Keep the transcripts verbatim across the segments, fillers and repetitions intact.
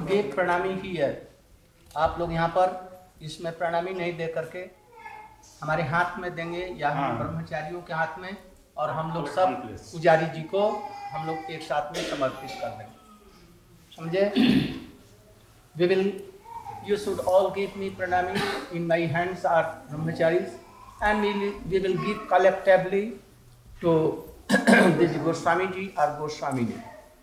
give pranami here. आप लोग यहाँ पर इसमें प्रणामी नहीं दे करके हमारे हाथ में देंगे या हम ब्रह्मचारियों के हाथ में, और हम लोग सब पुजारी जी को हम लोग एक साथ में समर्पित कर देंगे, समझे? We will, you should all give me pranami. In my hands are brahmacharis, and we will, we will give collectively to this Goswami ji or Goswami ji.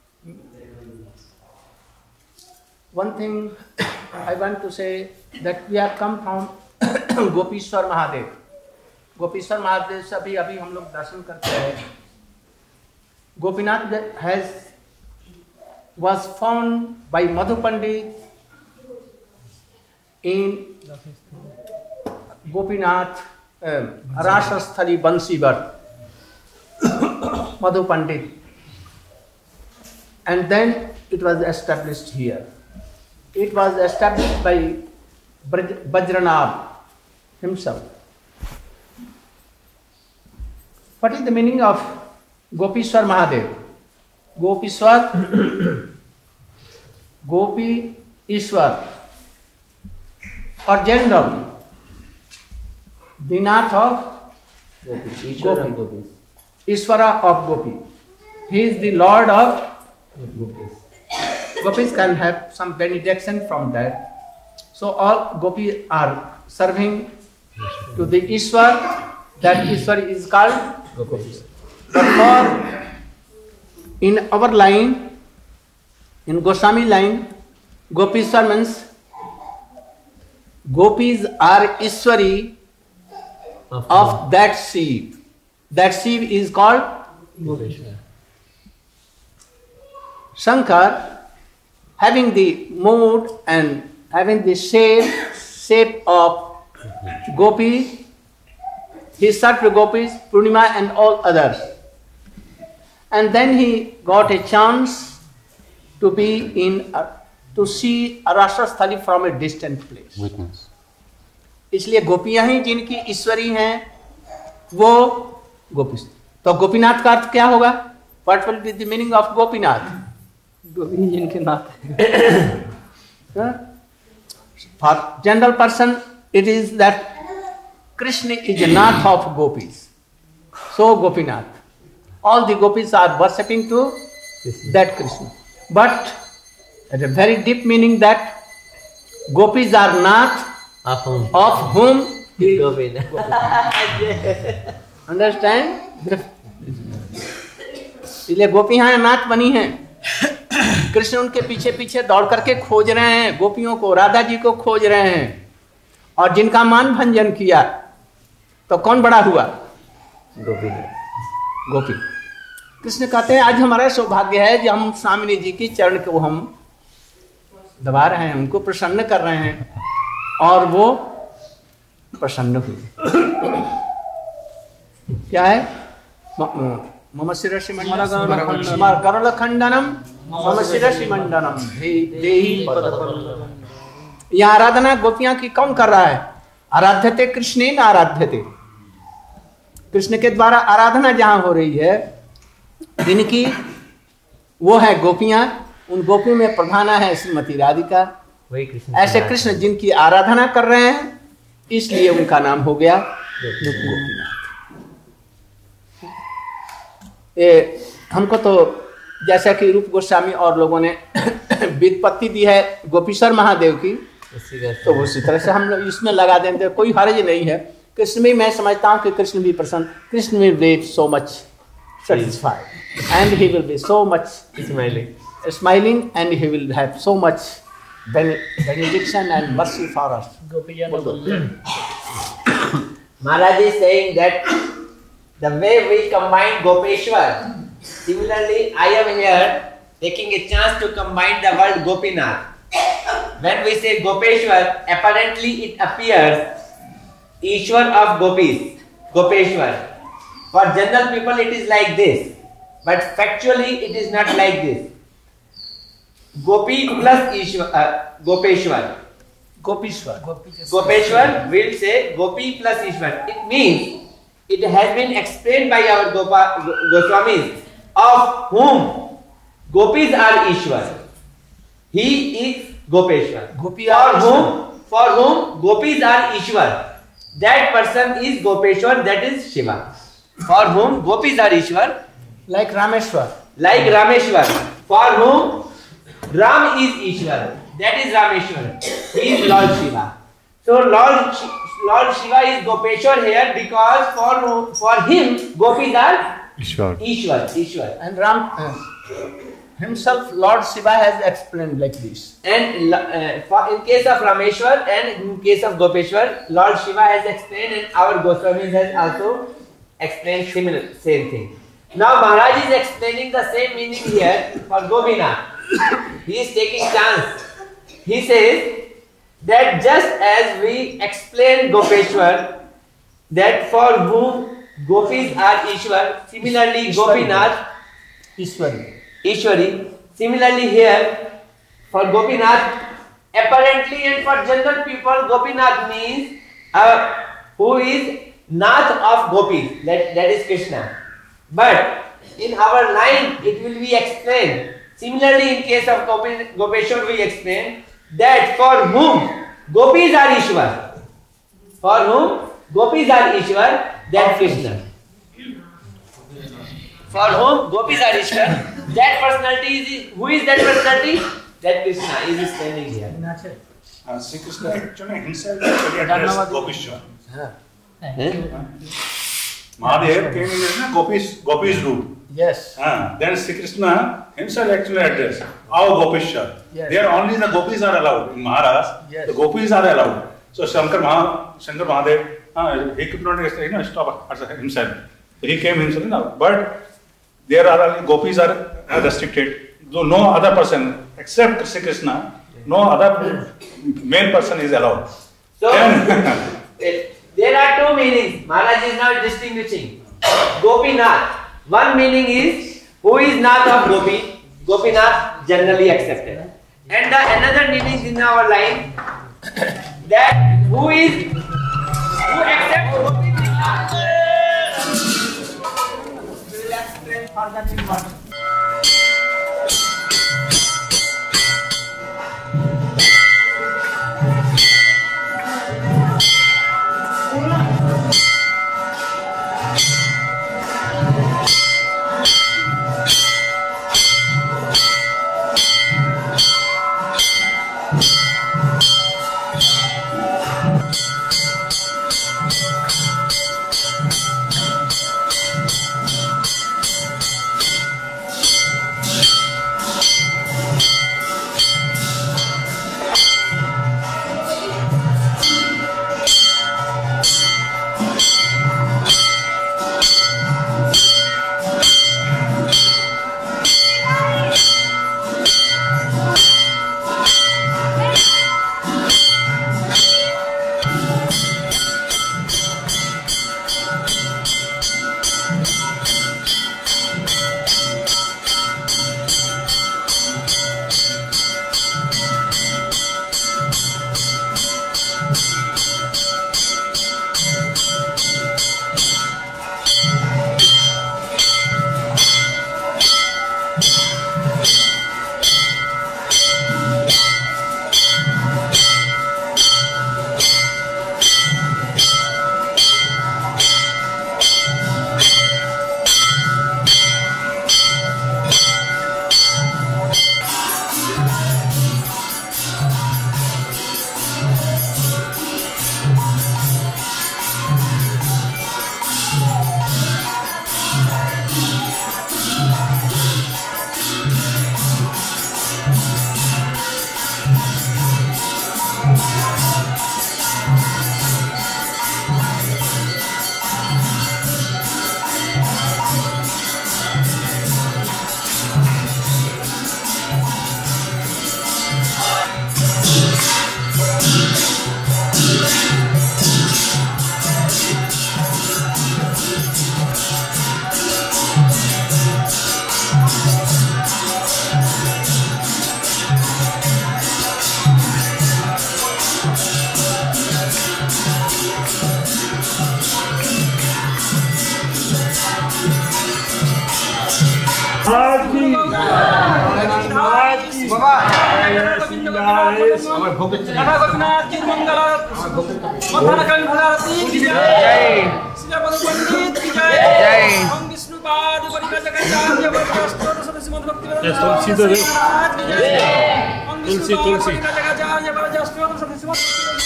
One thing I want to say that we have come from Gopishwar Mahadev. Gopishwar Mahadev से अभी अभी हम लोग दर्शन करते हैं. Gopinath has was found by Madhu Pandit in Gopinath uh, Rasasthali Bansivar. Madhu Pandit, and then it was established here. It was established by Vajranabh himself. What is the meaning of Gopishwar Mahadev? Gopishwar, Gopi, Ishwar, or general, the Nath of Gopi, Ishwara of Gopi. He is the Lord of Gopis. Gopis can have some benediction from that. So all Gopis are serving to the Ishwar. That Ishwar is called Gopis. But for in our line, in Goswami line, Gopishwar means Gopis are Ishwari of, of that Shiv. That Shiv is called Gopishwar. Shankar, having the mood and having the shape, shape of Gopi, he served Gopis, Purnima and all others. And then he got a chance to be in, uh, to see Rasasthali from a distant place. Witness. इसलिए गोपियां ही जिनकी ईश्वरी हैं, वो गोपी. तो गोपीनाथ का अर्थ क्या होगा? What will be the meaning of Gopinath? गोपी जिनके नाथ. For general person, it is that Krishna is a nath of gopis. So Gopinath. All the gopis are worshipping to that Krishna. But at a very deep meaning that gopis are nath of whom, of whom he Gopinath. Understand? इसलिए गोपियां नाथ बनी हैं. कृष्ण उनके पीछे पीछे दौड़ करके खोज रहे हैं गोपियों को, राधा जी को खोज रहे हैं. और जिनका मान भंजन किया तो कौन बड़ा हुआ? गोपी. गोपी. कृष्ण कहते हैं आज हमारा सौभाग्य है कि हम स्वामिनी जी की चरण को हम दबा रहे हैं, उनको प्रसन्न कर रहे हैं, और वो प्रसन्न हुए. क्या है? मम शिरसि मंडनम करल खंडनम मम शिरसि मंडनम देहि पदपल्लवम. यह आराधना गोपियां की कौन कर रहा है? आराध्यते कृष्णेन आराध्यते. कृष्ण के द्वारा आराधना जहां हो रही है, जिनकी वो है गोपियां, उन गोपियों में प्रधान है श्रीमती राधिका. वही कृष्ण. ऐसे कृष्ण जिनकी आराधना कर रहे हैं, इसलिए उनका नाम हो गया गोपीनाथ. ये हमको तो जैसा कि रूप गोस्वामी और लोगों ने व्युत्पत्ति दी है गोपीश्वर महादेव की, तो उसी तरह से हम लोग इसमें लगा देंगे, कोई हर्ज नहीं है. कृष्ण में मैं समझता हूँ कि कृष्ण भी प्रसन्न, Krishna will be so much satisfied and he will be so much smiling smiling and he will have so much benediction and mercy for us. Maharaj is saying that the way we combine Gopeshwar, similarly I am here taking a chance to combine the word Gopinath. When we say Gopeshwar, apparently it appears Ishwar of Gopis, Gopeshwar. For general people it is like this, but factually it is not like this. Gopi plus Ishwar, uh, Gopeshwar. Gopishwar. Gopeshwar will say Gopi plus Ishwar. It means it has been explained by our Gopa, Goswamis, of whom Gopis are Ishwar. he is Gopeshwar. Gopi For are whom, for whom gopis are Ishwar, that person is Gopeshwar, that is Shiva. For whom gopis are Ishwar, like Rameshwar. like Rameshwar. For whom Ram is Ishwar, that is Rameshwar. He is Lord Shiva. So Lord, Lord Shiva is Gopeshwar here because for, for him gopis are Ishwar. Ishwar. Ishwar. And Ram uh, himself, Lord Shiva has explained like this. And uh, for, in case of Rameshwar and in case of Gopeshwar, Lord Shiva has explained and our Goswamis has also explained similar same thing. Now Maharaj is explaining the same meaning here for Gopinath. He is taking chance. He says that just as we explained Gopeshwar, that for whom gopis are Ishwar, similarly Gopinath, Ishwari. Ishwari. Similarly here, for Gopinath, apparently and for general people, Gopinath means uh, who is Nath of gopis, that, that is Krishna. But in our line, it will be explained. Similarly, in case of Gopi, Gopeshwar, we explain that for whom gopis are Ishwar, for whom gopis are Ishwar, that Krishna. For whom gopis are Ishwar, that personality is, who is that personality? That Krishna is standing here. Uh, Sri Krishna actually himself actually addressed Gopishwar. Huh? Mahadev came in a Gopi's, Gopi's room. Yes. Uh, then Sri Krishna himself actually addressed our Gopishwar. Yes. There only the Gopis are allowed. In Maharashtra, Yes. the Gopis are allowed. So Shankar, Maha, Shankar Mahadev, uh, he could not you know, stop himself. He came himself. You know, but there are only Gopis are restricted. So no other person except Sri Krishna, no other male person is allowed. So, Then, there are two meanings. Maharaj is now distinguishing. Gopinath. One meaning is who is Nath of Gopi. Gopinath generally accepted. And the another meaning in our line that who is who accepts Gopi is Nath. We will explain further in one. Baba. আমার ভোগের জন্য রাধা গোপীনাথ কি মঙ্গল মথানা কালী ভগবতী কি জয় শ্রীপদ পণ্ডিত কি জয় জয় ওম বিষ্ণু পাদ পরিকাজকাচার্য বৈষ্ণব সদস্য মত ভক্তি তুলসী তো জয় তুলসী তুলসী পরিকাজকাচার্য বৈষ্ণব সদস্য মত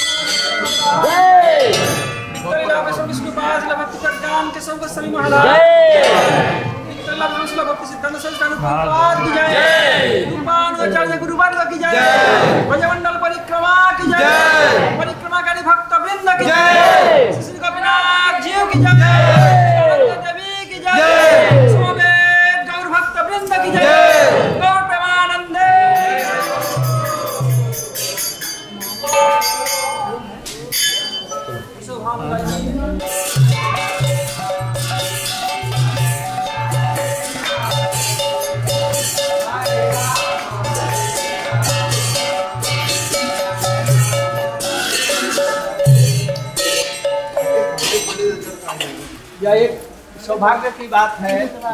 জয় विष्णु पाद भक्ति प्रज्ञान के सब गोस्वामी महाराज जय विष्णु भक्ति सिद्धांत संस्थान पाद की जय रूपान आचार्य गुरुवार की जय ब्रजमंडल परिक्रमा की जय परिक्रमाकारी भक्त वृंद की जय श्री गोपीनाथ जी की जय देवी की जय समवेत गौर भक्त वृंद की जय गौर प्रेमानंदे यह एक सौभाग्य की बात है,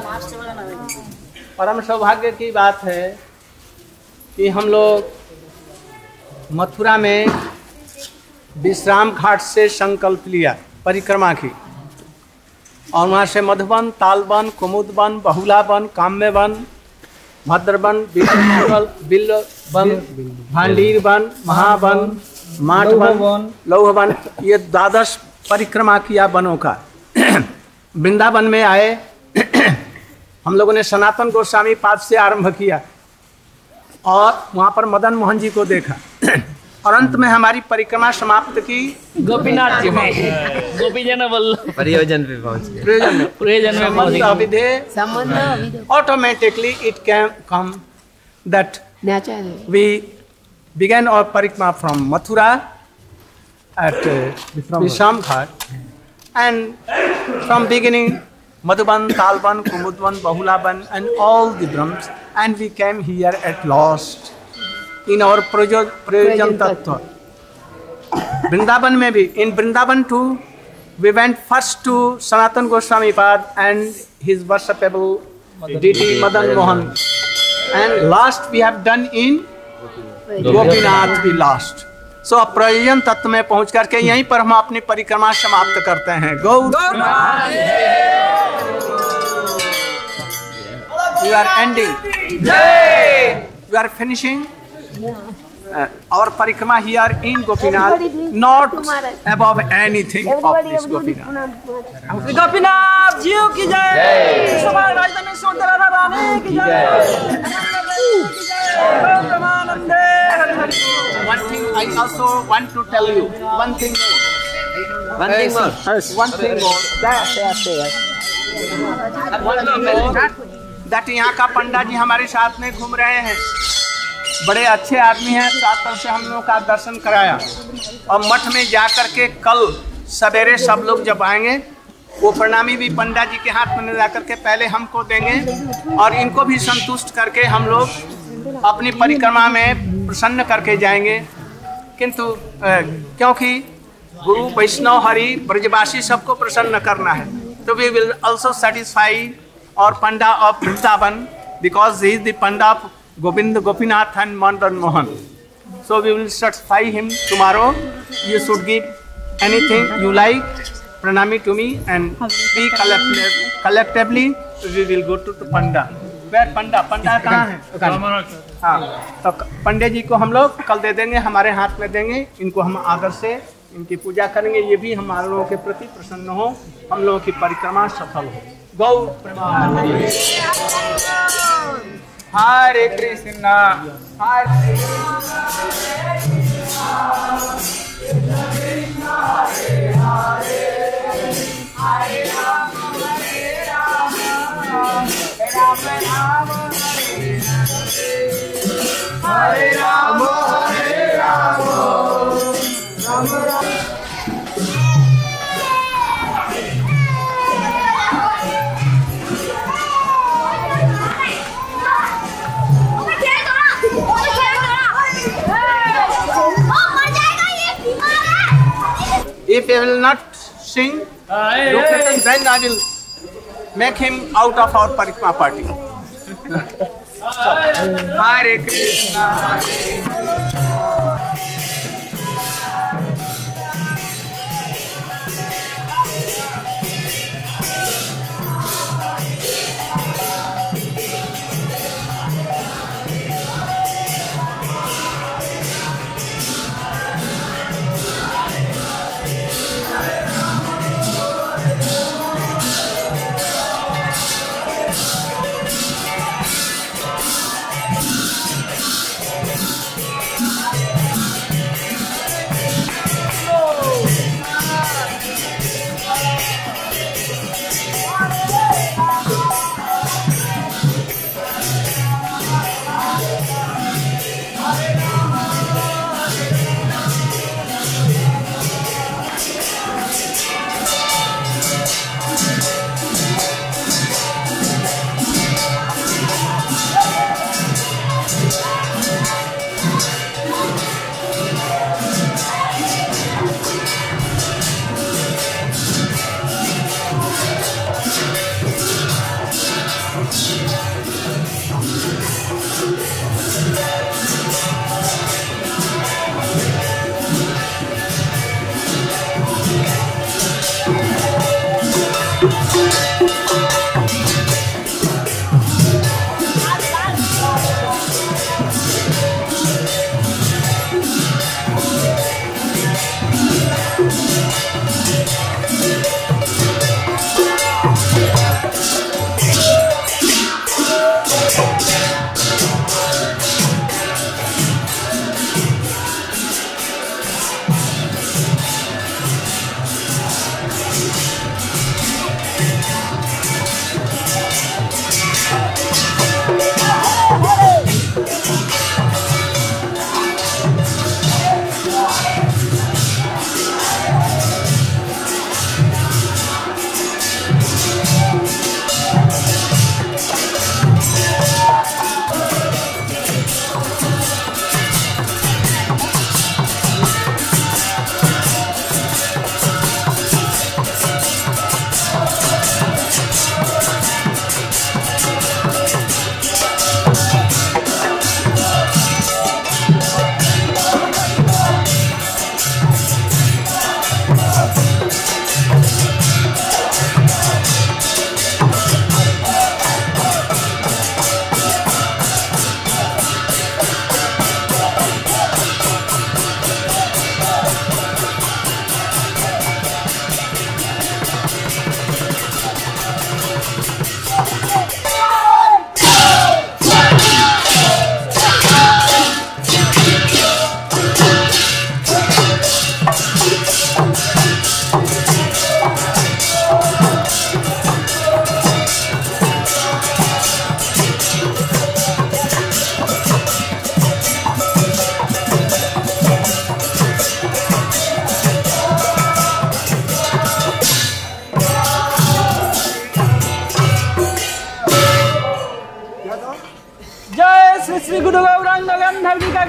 परम सौभाग्य की बात है कि हम लोग मथुरा में विश्राम घाट से संकल्प लिया परिक्रमा की, और वहाँ से मधुबन, तालबन, कुमुदबन, बहुलाबन, काम्यवन, भद्रबन, बिल्लवन, भांडीरबन, महावन, माठवन, लौहवन, ये द्वादश परिक्रमा किया बनों का। वृंदावन में आए हम लोगों ने सनातन गोस्वामी पाद से आरंभ किया और वहाँ पर मदन मोहन जी को देखा और अंत में हमारी परिक्रमा समाप्त की गोपीनाथ जी में गोपीजन वल्लभ प्रयोजन पे पहुंच गए प्रयोजन में प्रयोजन में पहुंच गए। विधे automatically it can come that we began our परिक्रमा from Mathura at uh, Vishram Ghat, and from beginning Madhuban, Talban, Kumudban, Bahulaban and all the drums, and we came here at last in our Prayojan Tattva. Vrindavan में भी, in Vrindavan too, we went first to Sanatan Goswami Pad and his worshipable deity Madan Mohan, and last we have done in Gopinath we last. So प्रयोजन तत्व में पहुंच करके यहीं पर हम अपनी परिक्रमा समाप्त करते हैं। गौर you are ending, you are finishing uh, our parikrama here in Gopinath, not above anything of this Gopinath. Gopinath ji की जय सवाल राजधानी सुंदर रानी की जय One thing I also want to tell you, one thing more. One thing more. One thing more. That, that, that. One thing more. That यहाँ का पंडा जी हमारे साथ में घूम रहे हैं, बड़े अच्छे आदमी हैं, सात तरह से हम लोगों का दर्शन कराया, और मठ में जा कर के कल सवेरे सब लोग जब आएंगे वो प्रणामी भी पंडा जी के हाथ में ला करके पहले हमको देंगे, और इनको भी संतुष्ट करके हम लोग अपनी परिक्रमा में प्रसन्न करके जाएंगे। किंतु क्योंकि गुरु वैष्णव हरि ब्रजवासी सबको प्रसन्न करना है, तो वी विल आल्सो सेटिस्फाई और panda of Vrindavan because he is the panda of Govind Gopinath and Madan Mohan. So we will satisfy him tomorrow. You should give anything you like pranami to me and we collectively, collectively we will go to, to Panda. Where Panda? Panda कहाँ है? हाँ, तो पंडित जी को हम लोग कल दे देंगे, हमारे हाथ में देंगे, इनको हम आदर से इनकी पूजा करेंगे, ये भी हम लोगों के प्रति प्रसन्न हो, हम लोगों की परिक्रमा सफल हो. गौ प्रेमानंदे. हरे कृष्णा हरे Hare Rama, Hare Rama, Rama Rama, Hare Rama, Hare Rama, Rama Rama. If he will not sing, then I will make him out of our Parikrama party. Hare Krishna, Hare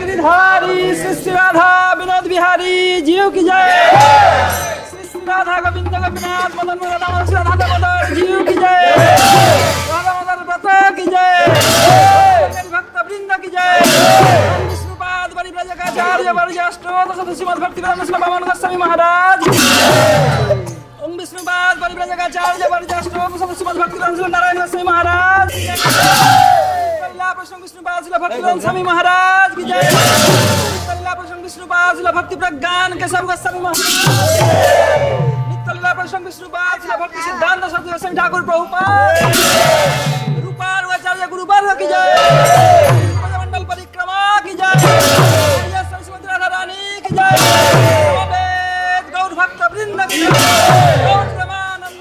Giridhari Shri Shri Radha Vinod Bihari जीव की जय। श्री श्री राधा गोविंद गोपीनाथ मदन मोहन राधा दामोदर जीव की जय। राधा मदन व्रत की जय। भक्त वृंद की जय। विष्णुपाद परिव्रज का आचार्य वर्याष्टोद श्रीमद् भक्ति वेदांत गोस्वामी महाराज। ओम विष्णुपाद परिव्रज का आचार्य वर्याष्टोद श्रीमद् भक्ति वेदांत नारायण गोस्वामी महाराज। प्रसंग विष्णुपाद श्रील भक्ति वेदांत स्वामी महाराज की जय। नित्यलीला प्रसंग विष्णुपाद श्रील भक्ति प्रज्ञान केशव गोस्वामी महाराज। नित्यलीला प्रसंग विष्णुपाद श्रील भक्ति सिद्धांत सरस्वती गोस्वामी ठाकुर प्रभुपाद। रूपानुगाचार्य गुरुवर्ग की जय। मंडल परिक्रमा की जय। सरस्वती राधा रानी की जय। समवेत गौर भक्त वृंद की जय। गौर प्रेमानंद।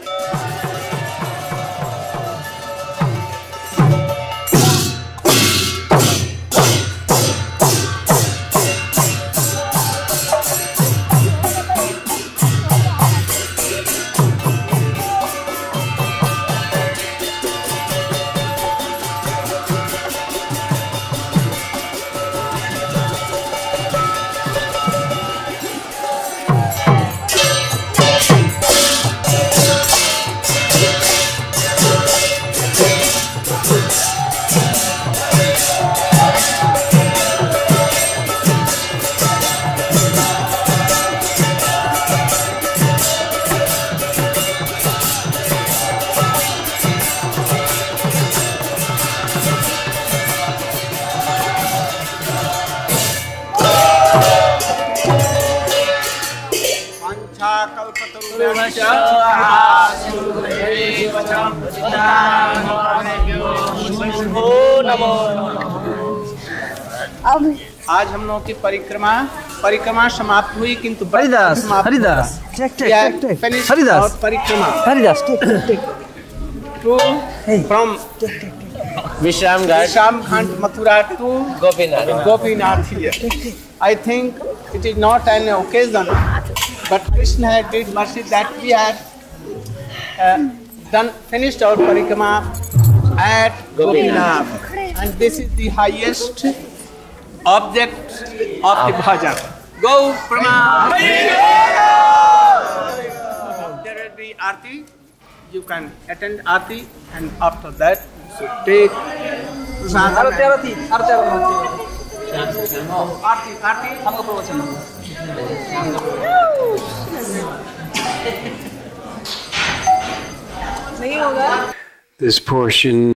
आज हम लोगों की परिक्रमा परिक्रमा समाप्त हुई, किंतु हरिदास हरिदास हरिदास परिक्रमा Haridas to from Vishram Ghat Vishram Ghat Mathura to Gopinath Gopinath here. I think it is not an occasion, but Krishna had did mercy that we had uh, done finished our parikrama at Gopinath, and this is the highest object of the bhajan. Go pranam. There will be aarti. You can attend aarti, and after that you should take prasad. Aarti Aarti Aarti Aarti, aarti. हमको प्रवचन नहीं होगा। This portion